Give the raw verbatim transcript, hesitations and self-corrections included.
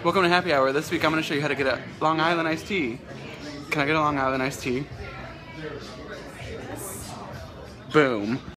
Welcome to Happy Hour. This week I'm going to show you how to get a Long Island iced tea. Can I get a Long Island iced tea? Boom.